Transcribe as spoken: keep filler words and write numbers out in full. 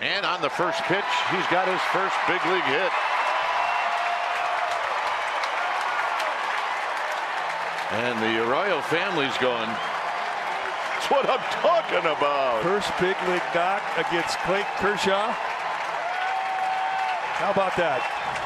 And on the first pitch, he's got his first big league hit. And the Arroyo family's going, that's what I'm talking about. First big league knock against Clayton Kershaw. How about that?